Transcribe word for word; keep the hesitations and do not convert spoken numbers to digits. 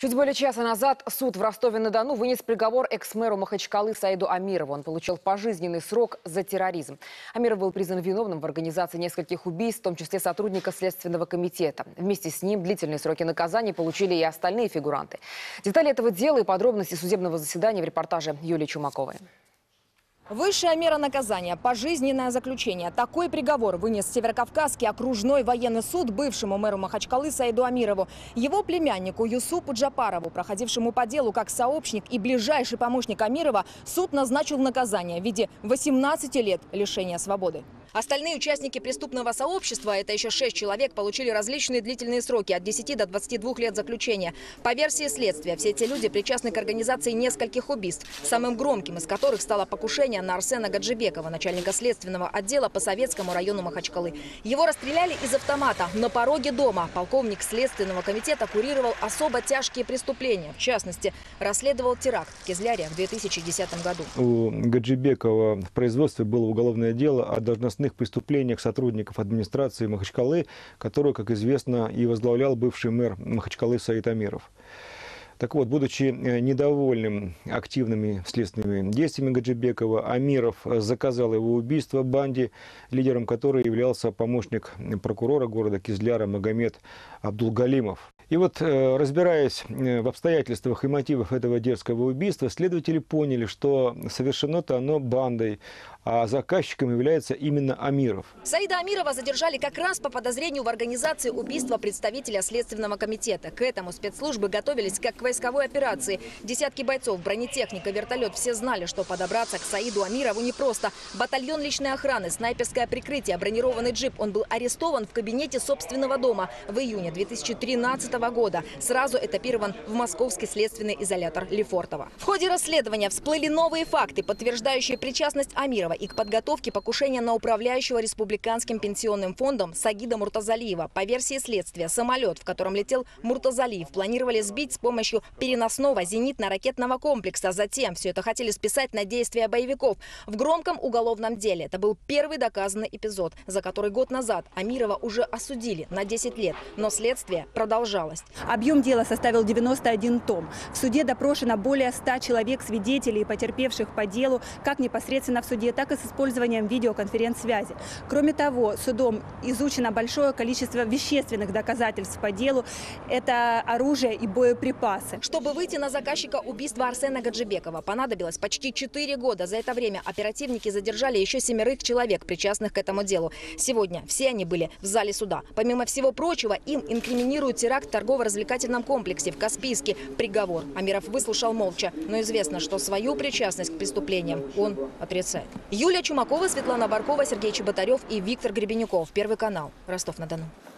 Чуть более часа назад суд в Ростове-на-Дону вынес приговор экс-мэру Махачкалы Саиду Амирову. Он получил пожизненный срок за терроризм. Амиров был признан виновным в организации нескольких убийств, в том числе сотрудника Следственного комитета. Вместе с ним длительные сроки наказания получили и остальные фигуранты. Детали этого дела и подробности судебного заседания в репортаже Юлии Чумаковой. Высшая мера наказания – пожизненное заключение. Такой приговор вынес Северокавказский окружной военный суд бывшему мэру Махачкалы Саиду Амирову. Его племяннику Юсупу Джапарову, проходившему по делу как сообщник и ближайший помощник Амирова, суд назначил наказание в виде восемнадцати лет лишения свободы. Остальные участники преступного сообщества, это еще шесть человек, получили различные длительные сроки от десяти до двадцати двух лет заключения. По версии следствия, все эти люди причастны к организации нескольких убийств, самым громким из которых стало покушение на Арсена Гаджибекова, начальника следственного отдела по Советскому району Махачкалы. Его расстреляли из автомата на пороге дома. Полковник Следственного комитета курировал особо тяжкие преступления. В частности, расследовал теракт в Кизляре в две тысячи десятом году. У Гаджибекова в производстве было уголовное дело о должностных преступлениях сотрудников администрации Махачкалы, которую, как известно, и возглавлял бывший мэр Махачкалы Саид Амиров. Так вот, будучи недовольным активными следственными действиями Гаджибекова, Амиров заказал его убийство банде, лидером которой являлся помощник прокурора города Кизляра Магомед Абдулгалимов. И вот, разбираясь в обстоятельствах и мотивах этого дерзкого убийства, следователи поняли, что совершено-то оно бандой, а заказчиком является именно Амиров. Саида Амирова задержали как раз по подозрению в организации убийства представителя Следственного комитета. К этому спецслужбы готовились как к войсковой операции. Десятки бойцов, бронетехника, вертолет – все знали, что подобраться к Саиду Амирову непросто. Батальон личной охраны, снайперское прикрытие, бронированный джип. Он был арестован в кабинете собственного дома в июне две тысячи тринадцатого года. Сразу этапирован в московский следственный изолятор Лефортово. В ходе расследования всплыли новые факты, подтверждающие причастность Амирова и к подготовке покушения на управляющего республиканским пенсионным фондом Сагида Муртазалиева. По версии следствия, самолет, в котором летел Муртазалиев, планировали сбить с помощью переносного зенитно-ракетного комплекса. Затем все это хотели списать на действия боевиков. В громком уголовном деле это был первый доказанный эпизод, за который год назад Амирова уже осудили на десять лет. Но следствие продолжалось. Объем дела составил девяносто один том. В суде допрошено более ста человек, свидетелей и потерпевших по делу, как непосредственно в суде, так и с использованием видеоконференц-связи. Кроме того, судом изучено большое количество вещественных доказательств по делу. Это оружие и боеприпасы. Чтобы выйти на заказчика убийства Арсена Гаджибекова, понадобилось почти четыре года. За это время оперативники задержали еще семерых человек, причастных к этому делу. Сегодня все они были в зале суда. Помимо всего прочего, им инкриминируют теракт в торгово-развлекательном комплексе в Каспийске. Приговор Амиров выслушал молча, но известно, что свою причастность к преступлениям он отрицает. Юлия Чумакова, Светлана Баркова, Сергей Чеботарев и Виктор Гребенюков. Первый канал. Ростов-на-Дону.